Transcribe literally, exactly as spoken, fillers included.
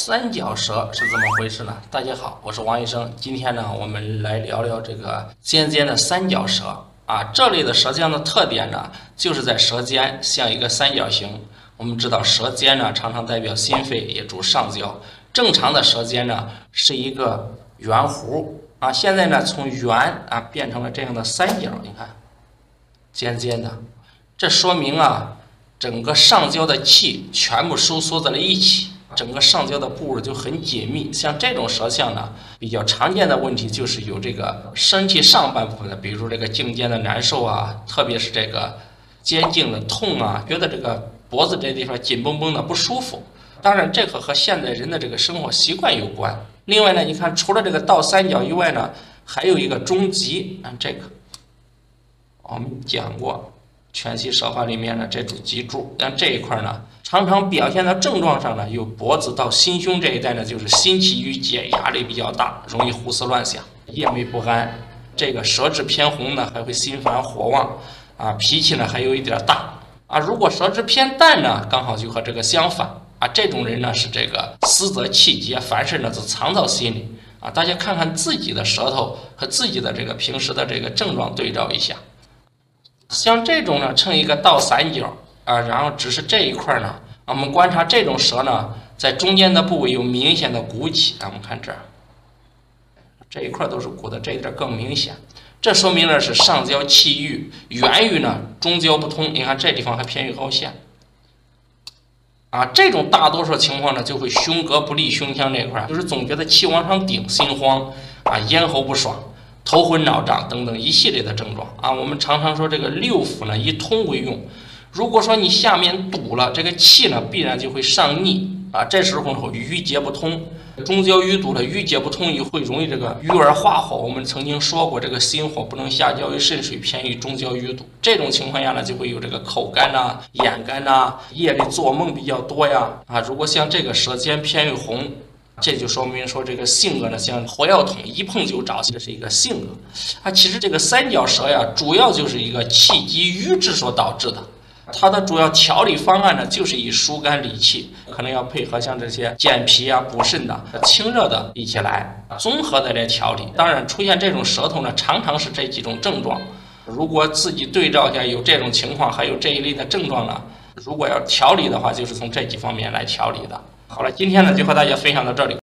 三角舌是怎么回事呢？大家好，我是王医生。今天呢，我们来聊聊这个尖尖的三角舌啊。这类的舌尖的特点呢，就是在舌尖像一个三角形。我们知道舌尖呢，常常代表心肺，也主上焦。正常的舌尖呢，是一个圆弧啊。现在呢，从圆啊变成了这样的三角，你看，尖尖的，这说明啊，整个上焦的气全部收缩在了一起。整个上焦的部位就很紧密，像这种舌象呢，比较常见的问题就是有这个身体上半部分的，比如这个颈肩的难受啊，特别是这个肩颈的痛啊，觉得这个脖子这地方紧绷绷的不舒服。当然，这个和现在人的这个生活习惯有关。另外呢，你看除了这个倒三角以外呢，还有一个中极啊，这个我们讲过。全息舌法里面的这组脊柱，但这一块呢，常常表现到症状上呢，有脖子到心胸这一带呢，就是心气郁结，压力比较大，容易胡思乱想，夜寐不安。这个舌质偏红呢，还会心烦火旺啊，脾气呢还有一点大啊。如果舌质偏淡呢，刚好就和这个相反啊。这种人呢是这个思则气结，凡事呢都藏到心里啊。大家看看自己的舌头和自己的这个平时的这个症状对照一下。像这种呢，呈一个倒三角啊，然后只是这一块呢，我们观察这种舌呢，在中间的部位有明显的鼓起啊，我们看这儿，这一块都是鼓的，这一点更明显，这说明了是上焦气郁，源于呢中焦不通。你看这地方还偏于凹陷啊，这种大多数情况呢，就会胸膈不利，胸腔这块就是总觉得气往上顶，心慌啊，咽喉不爽。头昏脑胀等等一系列的症状啊，我们常常说这个六腑呢以通为用。如果说你下面堵了，这个气呢必然就会上逆啊，这时候呢郁结不通，中焦淤堵了，郁结不通也会容易这个郁而化火。我们曾经说过，这个心火不能下焦于肾水，偏于中焦淤堵。这种情况下呢，就会有这个口干呐、啊、眼干呐、啊，夜里做梦比较多呀啊。如果像这个舌尖偏于红。这就说明说这个性格呢，像火药桶一碰就着，这是一个性格啊。其实这个三角舌呀，主要就是一个气机郁滞所导致的。它的主要调理方案呢，就是以疏肝理气，可能要配合像这些健脾啊、补肾的、清热的一起来综合的来调理。当然，出现这种舌头呢，常常是这几种症状。如果自己对照一下有这种情况，还有这一类的症状呢，如果要调理的话，就是从这几方面来调理的。好了，今天呢就和大家分享到这里。